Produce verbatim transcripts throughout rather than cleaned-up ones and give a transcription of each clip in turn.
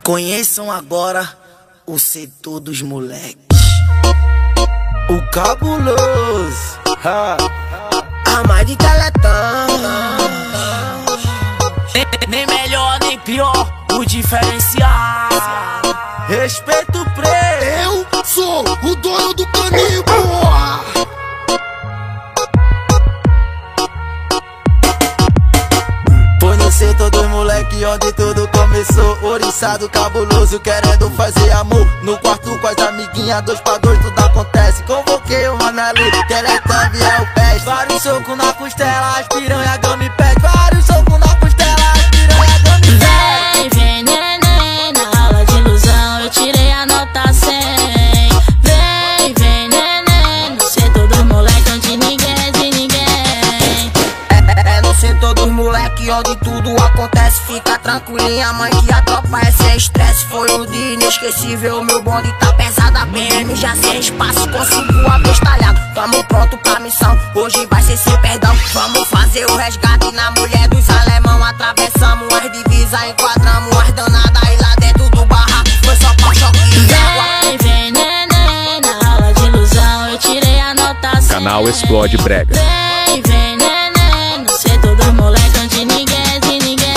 Conheçam agora o setor dos moleques. O cabuloso, ha. A mais de Teletão. Nem melhor nem pior, o diferencial. Respeito o preço. Eu sou o dono do caminho, porra. Foi no setor dos moleque onde tudo começou. Oriçado, cabuloso, querendo fazer amor. No quarto com as amiguinhas, dois pra dois, tudo acontece. Convoquei o mano ali, Teletubby é o peste. Vários socos na costela, as piranha gama e pede. Vários socos na costela, as piranha gama e pede. Vem, vem, neném, na aula de ilusão eu tirei a nota cem. Vem, vem, neném, no setor dos moleque onde ninguém é de ninguém. É, é no setor dos moleque onde tudo acontece. Fica tranquilinha, mãe, que a tropa é sem estresse. Foi um dia inesquecível, meu bonde tá pesado. A B M já sem espaço, consigo abestalhado. Tamo pronto pra missão, hoje vai ser sem perdão. Vamos fazer o resgate na mulher dos alemão. Atravessamos as divisas, enquadramos as danadas. E lá dentro do barraco foi só pra choque de água. Vem, vem, neném, na aula de ilusão eu tirei a nota cem. Canal Explode Brega. Vem, vem, neném, no setor dos moleque onde ninguém é de ninguém.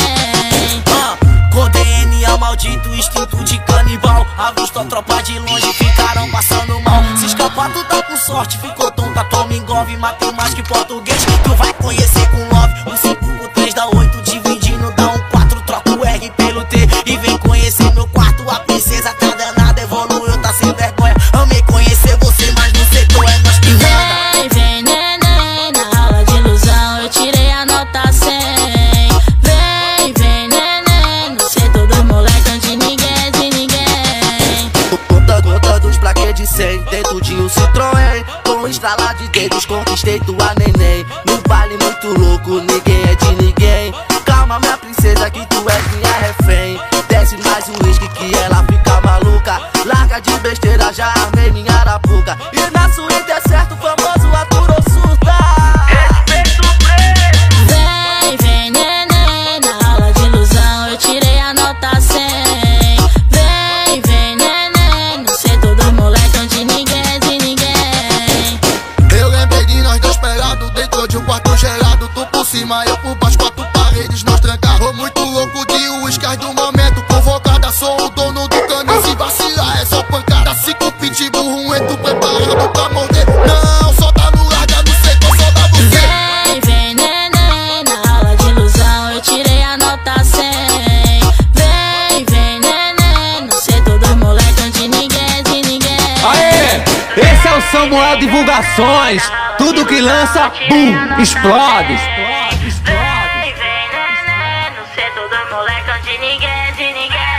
Com D N A maldito, instinto de canibal. Avistou a tropa de longe, ficaram passando mal. Se escapar tu tá com sorte, ficou tonta, toma engolve. Matemática e português, tu vai conhecer com nove. Um cinco com três dá oito, dividindo dá um quatro. Troca o R pelo T e vem conhecer meu quarto. A princesa tá danada, evoluiu, tá sem vergonha. Amei conhecer você, mas no setor é nós que manda. Vem, vem, neném, na aula de ilusão eu tirei a nota cem. Vem, vem, neném, no setor dos moleque onde ninguém é de ninguém. Conta, conta dos plaquês de cem, dentro de um Citroën. Com estralar de dedos conquistei tua neném. No baile muito louco, ninguém é de ninguém. Calma minha princesa que tu és minha refém. Desce mais um uísque que ela fica maluca. Larga de besteira, já armei minha arapuca. E na suíte é certo, o famoso aturou surta. Respeito o preço. Vem, vem, neném, na aula de ilusão eu tirei a nota cem. Vem, vem, neném, no setor dos moleque onde ninguém é de ninguém. Eu lembrei de nós dois pelados dentro de um quarto gelado. Tu por cima, eu por baixo, quatro paredes nós trancar. Tô muito louco de uísque do momento. Convocada, sou o dono do caminho. Se vacilar é só pancada. Cinco pitbull ruento preparado pra morder. Não, só tá no larga, não sei qual só dá você. Vem, vem, neném, na aula de ilusão eu tirei a nota cem. Vem, vem, neném, no setor dos moleque onde ninguém é de ninguém. Aê! Esse é o Samuel Divulgações. Tudo que lança, bum, explode. Vem, vem, neném, no setor dos moleque onde ninguém é de ninguém.